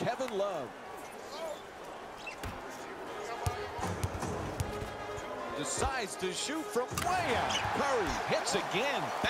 Kevin Love. Decides to shoot from way out. Curry hits again.